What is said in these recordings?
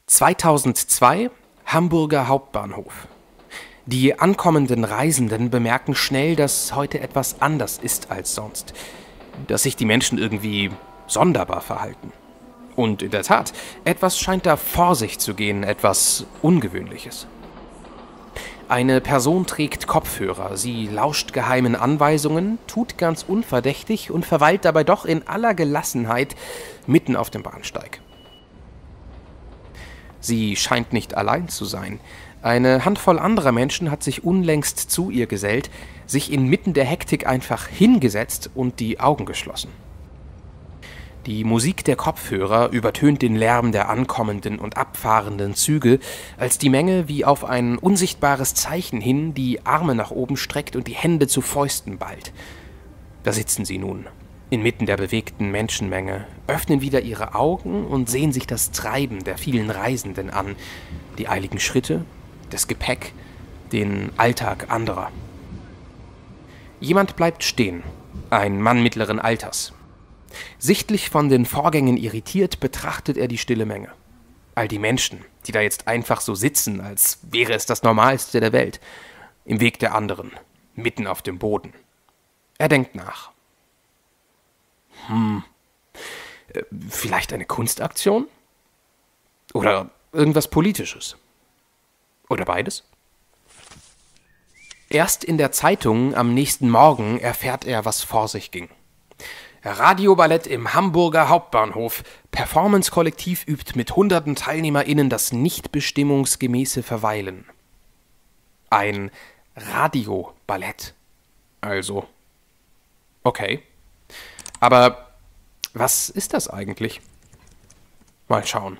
2002 Hamburger Hauptbahnhof. Die ankommenden Reisenden bemerken schnell, dass heute etwas anders ist als sonst. Dass sich die Menschen irgendwie sonderbar verhalten. Und in der Tat, etwas scheint da vor sich zu gehen, etwas Ungewöhnliches. Eine Person trägt Kopfhörer, sie lauscht geheimen Anweisungen, tut ganz unverdächtig und verweilt dabei doch in aller Gelassenheit mitten auf dem Bahnsteig. Sie scheint nicht allein zu sein. Eine Handvoll anderer Menschen hat sich unlängst zu ihr gesellt, sich inmitten der Hektik einfach hingesetzt und die Augen geschlossen. Die Musik der Kopfhörer übertönt den Lärm der ankommenden und abfahrenden Züge, als die Menge wie auf ein unsichtbares Zeichen hin die Arme nach oben streckt und die Hände zu Fäusten ballt. Da sitzen sie nun, inmitten der bewegten Menschenmenge, öffnen wieder ihre Augen und sehen sich das Treiben der vielen Reisenden an, die eiligen Schritte, das Gepäck, den Alltag anderer. Jemand bleibt stehen, ein Mann mittleren Alters. Sichtlich von den Vorgängen irritiert, betrachtet er die stille Menge. All die Menschen, die da jetzt einfach so sitzen, als wäre es das Normalste der Welt, im Weg der anderen, mitten auf dem Boden. Er denkt nach. Vielleicht eine Kunstaktion? Oder irgendwas Politisches? Oder beides? Erst in der Zeitung am nächsten Morgen erfährt er, was vor sich ging. Radioballett im Hamburger Hauptbahnhof. Performance-Kollektiv übt mit hunderten TeilnehmerInnen das nicht bestimmungsgemäße Verweilen. Ein Radioballett. Also. Okay. Aber was ist das eigentlich? Mal schauen.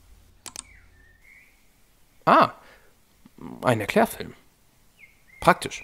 Ah, ein Erklärfilm. Praktisch.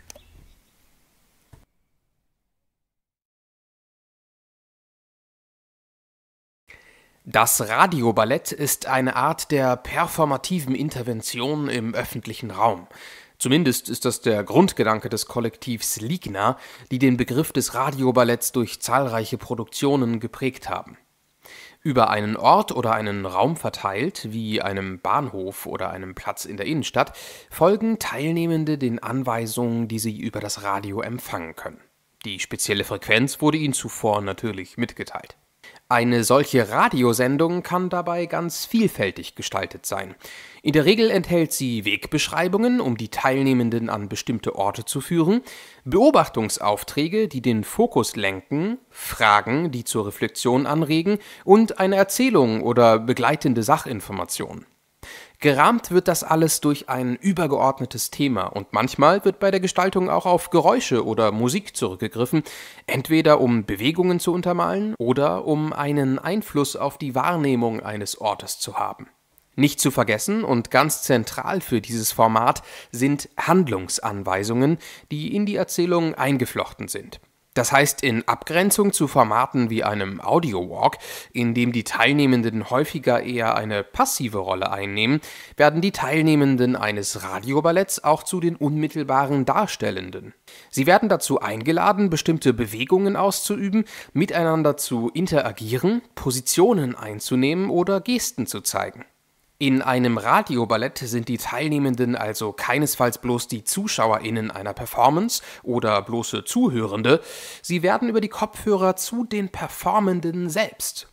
Das Radioballett ist eine Art der performativen Intervention im öffentlichen Raum. Zumindest ist das der Grundgedanke des Kollektivs Ligna, die den Begriff des Radioballetts durch zahlreiche Produktionen geprägt haben. Über einen Ort oder einen Raum verteilt, wie einem Bahnhof oder einem Platz in der Innenstadt, folgen Teilnehmende den Anweisungen, die sie über das Radio empfangen können. Die spezielle Frequenz wurde ihnen zuvor natürlich mitgeteilt. Eine solche Radiosendung kann dabei ganz vielfältig gestaltet sein. In der Regel enthält sie Wegbeschreibungen, um die Teilnehmenden an bestimmte Orte zu führen, Beobachtungsaufträge, die den Fokus lenken, Fragen, die zur Reflexion anregen und eine Erzählung oder begleitende Sachinformation. Gerahmt wird das alles durch ein übergeordnetes Thema und manchmal wird bei der Gestaltung auch auf Geräusche oder Musik zurückgegriffen, entweder um Bewegungen zu untermalen oder um einen Einfluss auf die Wahrnehmung eines Ortes zu haben. Nicht zu vergessen und ganz zentral für dieses Format sind Handlungsanweisungen, die in die Erzählung eingeflochten sind. Das heißt, in Abgrenzung zu Formaten wie einem Audio-Walk, in dem die Teilnehmenden häufiger eher eine passive Rolle einnehmen, werden die Teilnehmenden eines Radioballetts auch zu den unmittelbaren Darstellenden. Sie werden dazu eingeladen, bestimmte Bewegungen auszuüben, miteinander zu interagieren, Positionen einzunehmen oder Gesten zu zeigen. In einem Radioballett sind die Teilnehmenden also keinesfalls bloß die ZuschauerInnen einer Performance oder bloße Zuhörende, sie werden über die Kopfhörer zu den Performenden selbst.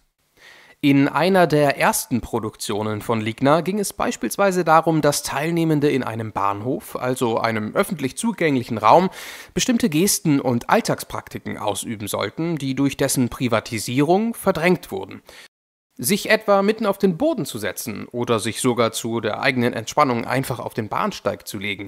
In einer der ersten Produktionen von Ligna ging es beispielsweise darum, dass Teilnehmende in einem Bahnhof, also einem öffentlich zugänglichen Raum, bestimmte Gesten und Alltagspraktiken ausüben sollten, die durch dessen Privatisierung verdrängt wurden. Sich etwa mitten auf den Boden zu setzen oder sich sogar zu der eigenen Entspannung einfach auf den Bahnsteig zu legen.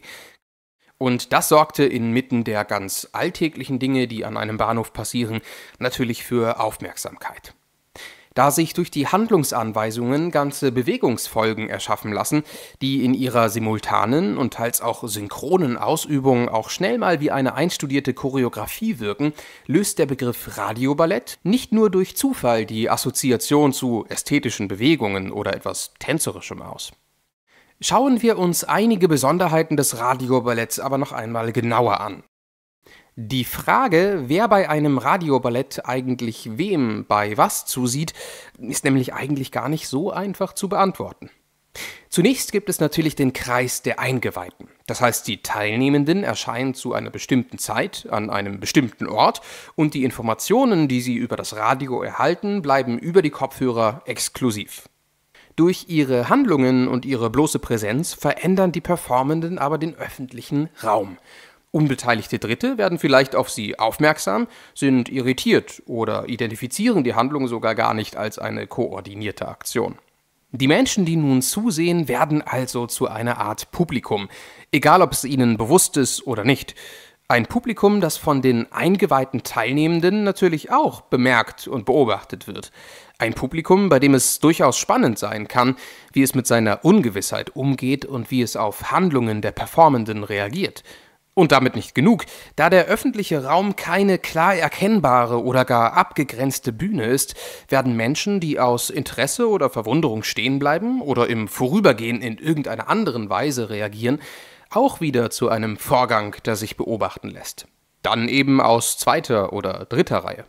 Und das sorgte inmitten der ganz alltäglichen Dinge, die an einem Bahnhof passieren, natürlich für Aufmerksamkeit. Da sich durch die Handlungsanweisungen ganze Bewegungsfolgen erschaffen lassen, die in ihrer simultanen und teils auch synchronen Ausübung auch schnell mal wie eine einstudierte Choreografie wirken, löst der Begriff Radioballett nicht nur durch Zufall die Assoziation zu ästhetischen Bewegungen oder etwas Tänzerischem aus. Schauen wir uns einige Besonderheiten des Radioballetts aber noch einmal genauer an. Die Frage, wer bei einem Radioballett eigentlich wem bei was zusieht, ist nämlich eigentlich gar nicht so einfach zu beantworten. Zunächst gibt es natürlich den Kreis der Eingeweihten. Das heißt, die Teilnehmenden erscheinen zu einer bestimmten Zeit an einem bestimmten Ort und die Informationen, die sie über das Radio erhalten, bleiben über die Kopfhörer exklusiv. Durch ihre Handlungen und ihre bloße Präsenz verändern die Performenden aber den öffentlichen Raum. Unbeteiligte Dritte werden vielleicht auf sie aufmerksam, sind irritiert oder identifizieren die Handlung sogar gar nicht als eine koordinierte Aktion. Die Menschen, die nun zusehen, werden also zu einer Art Publikum, egal ob es ihnen bewusst ist oder nicht. Ein Publikum, das von den eingeweihten Teilnehmenden natürlich auch bemerkt und beobachtet wird. Ein Publikum, bei dem es durchaus spannend sein kann, wie es mit seiner Ungewissheit umgeht und wie es auf Handlungen der Performenden reagiert. Und damit nicht genug, da der öffentliche Raum keine klar erkennbare oder gar abgegrenzte Bühne ist, werden Menschen, die aus Interesse oder Verwunderung stehen bleiben oder im Vorübergehen in irgendeiner anderen Weise reagieren, auch wieder zu einem Vorgang, der sich beobachten lässt. Dann eben aus zweiter oder dritter Reihe.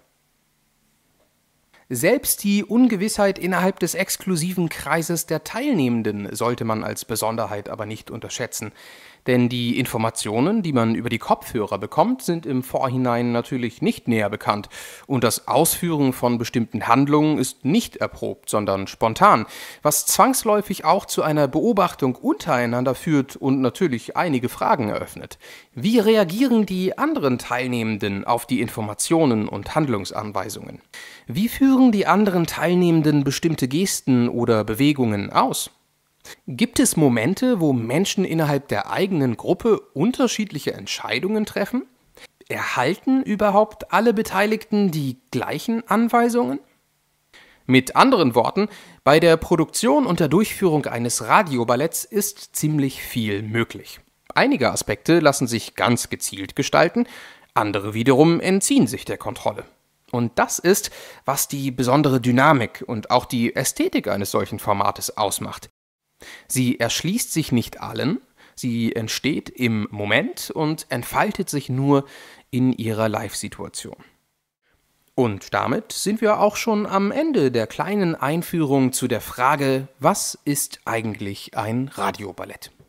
Selbst die Ungewissheit innerhalb des exklusiven Kreises der Teilnehmenden sollte man als Besonderheit aber nicht unterschätzen. Denn die Informationen, die man über die Kopfhörer bekommt, sind im Vorhinein natürlich nicht näher bekannt. Und das Ausführen von bestimmten Handlungen ist nicht erprobt, sondern spontan, was zwangsläufig auch zu einer Beobachtung untereinander führt und natürlich einige Fragen eröffnet. Wie reagieren die anderen Teilnehmenden auf die Informationen und Handlungsanweisungen? Wie führen die anderen Teilnehmenden bestimmte Gesten oder Bewegungen aus? Gibt es Momente, wo Menschen innerhalb der eigenen Gruppe unterschiedliche Entscheidungen treffen? Erhalten überhaupt alle Beteiligten die gleichen Anweisungen? Mit anderen Worten, bei der Produktion und der Durchführung eines Radioballetts ist ziemlich viel möglich. Einige Aspekte lassen sich ganz gezielt gestalten, andere wiederum entziehen sich der Kontrolle. Und das ist, was die besondere Dynamik und auch die Ästhetik eines solchen Formates ausmacht. Sie erschließt sich nicht allen, sie entsteht im Moment und entfaltet sich nur in ihrer Live-Situation. Und damit sind wir auch schon am Ende der kleinen Einführung zu der Frage, was ist eigentlich ein Radioballett?